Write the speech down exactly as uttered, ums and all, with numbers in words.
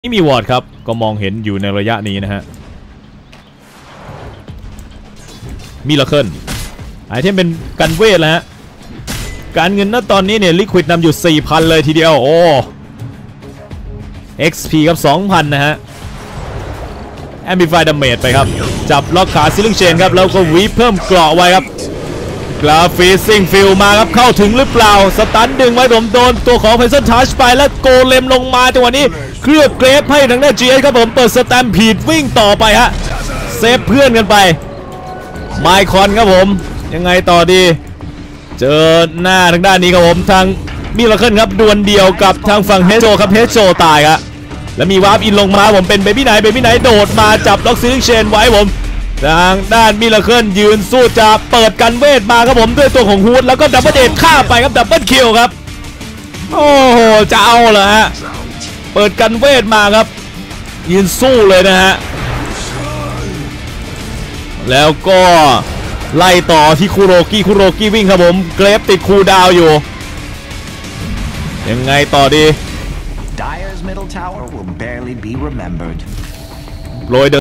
ไม่มีวอร์ดครับก็มองเห็นอยู่ในระยะนี้นะฮะมิราเคิลไอเทมเป็นกันเวทแล้วฮะการเงินณตอนนี้เนี่ยลิควิดนำอยู่ สี่พัน เลยทีเดียวโอ้ เอ็กซ์ พี ครับ สองพัน นะฮะ Amplify Damage ไปครับจับล็อกขาซิลลิงเชนครับแล้วก็วีเพิ่มเกราะไว้ครับกราฟีซิงฟิลมาครับเข้าถึงหรือเปล่าสตันดึงไว้ผมโดนตัวของเพนเซนทัชไปแล้วโกเลมลงมาจังหวะนี้เคลือบเกรฟให้ทางด้าน จี เอส ครับผมเปิดสแตมพีดวิ่งต่อไปฮะเซฟเพื่อนกันไปไมคอนครับผมยังไงต่อดีเจอหน้าทางด้านนี้ครับผมทางมิราเคิลครับดวลเดียวกับทางฝั่งเฮโจครับเฮโจตายครับแล้วมีวาร์ปอินลงมาผมเป็นเบบี้ไนท์เบบี้ไนท์โดดมาจับล็อกซิลลิงเชนไว้ผมทางด้านมิราเคิลยืนสู้จะเปิดกันเวทมาครับผมด้วยตัวของฮูดแล้วก็ดับเบิลเดทฆ่าไปครับดับเบิลคิลครับโอ้โหจะเอาเหรอฮะเปิดกันเวทมาครับยืนสู้เลยนะฮะแล้วก็ไล่ต่อที่คุโรกิคุโรกิวิ่งครับผมเกรฟติดคูดาวอยู่ยังไงต่อดี Dyer's middle tower will barely be remembered โรย